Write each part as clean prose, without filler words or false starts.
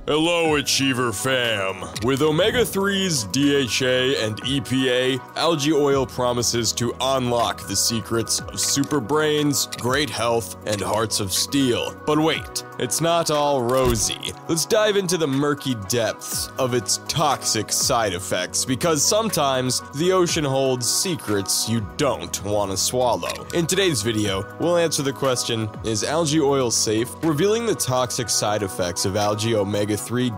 Hello, Achiever fam! With Omega-3's DHA and EPA, algae oil promises to unlock the secrets of super brains, great health, and hearts of steel. But wait, it's not all rosy. Let's dive into the murky depths of its toxic side effects, because sometimes the ocean holds secrets you don't want to swallow. In today's video, we'll answer the question, is algae oil safe? Revealing the toxic side effects of algae Omega-3,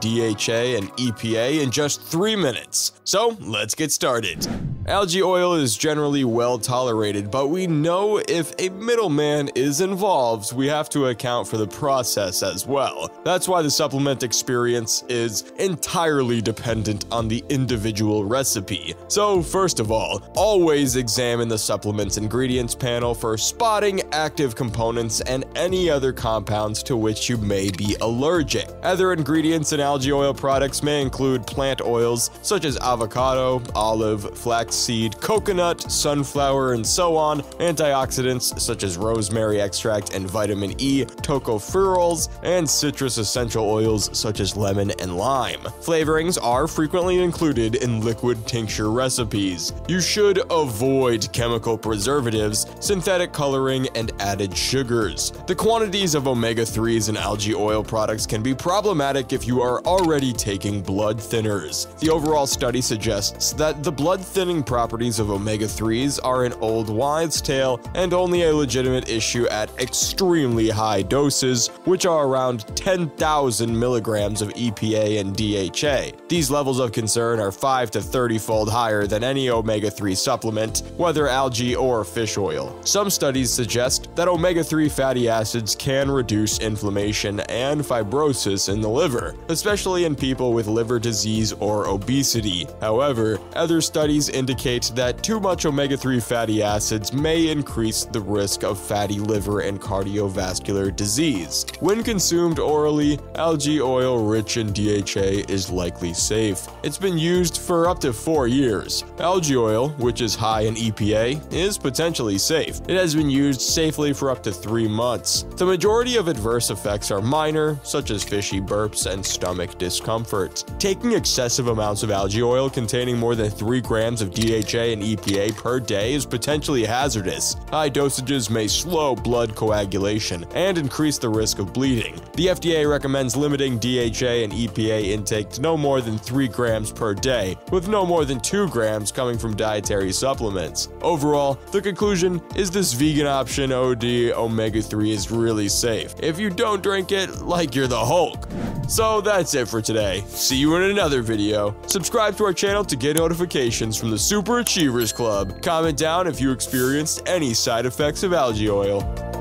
DHA, and EPA in just 3 minutes. So, let's get started. Algae oil is generally well tolerated, but we know if a middleman is involved, we have to account for the process as well. That's why the supplement experience is entirely dependent on the individual recipe. So, first of all, always examine the supplement's ingredients panel for spotting active components and any other compounds to which you may be allergic. Other ingredients in algae oil products may include plant oils such as avocado, olive, flaxseed, coconut, sunflower, and so on, antioxidants such as rosemary extract and vitamin E, tocopherols, and citrus essential oils such as lemon and lime. Flavorings are frequently included in liquid tincture recipes. You should avoid chemical preservatives, synthetic coloring, and added sugars. The quantities of omega-3s in algae oil products can be problematic if you are already taking blood thinners. The overall study suggests that the blood thinning properties of omega-3s are an old wives' tale and only a legitimate issue at extremely high doses, which are around 10,000 milligrams of EPA and DHA. These levels of concern are 5 to 30-fold higher than any omega-3 supplement, whether algae or fish oil. Some studies suggest that omega-3 fatty acids can reduce inflammation and fibrosis in the liver, especially in people with liver disease or obesity. However, other studies indicate that too much omega-3 fatty acids may increase the risk of fatty liver and cardiovascular disease. When consumed orally, algae oil rich in DHA is likely safe. It's been used for up to 4 years. Algae oil, which is high in EPA, is potentially safe. It has been used safely for up to 3 months. The majority of adverse effects are minor, such as fishy burps and stomach discomfort. Taking excessive amounts of algae oil containing more than 3 grams of DHA and EPA per day is potentially hazardous. High dosages may slow blood coagulation and increase the risk of bleeding. The FDA recommends limiting DHA and EPA intake to no more than 3 grams per day, with no more than 2 grams coming from dietary supplements. Overall, the conclusion is this vegan option OD omega-3 is really safe if you don't drink it like you're the Hulk. So that's it for today. See you in another video. Subscribe to our channel to get notifications from the Super Achievers Club. Comment down if you experienced any side effects of algae oil.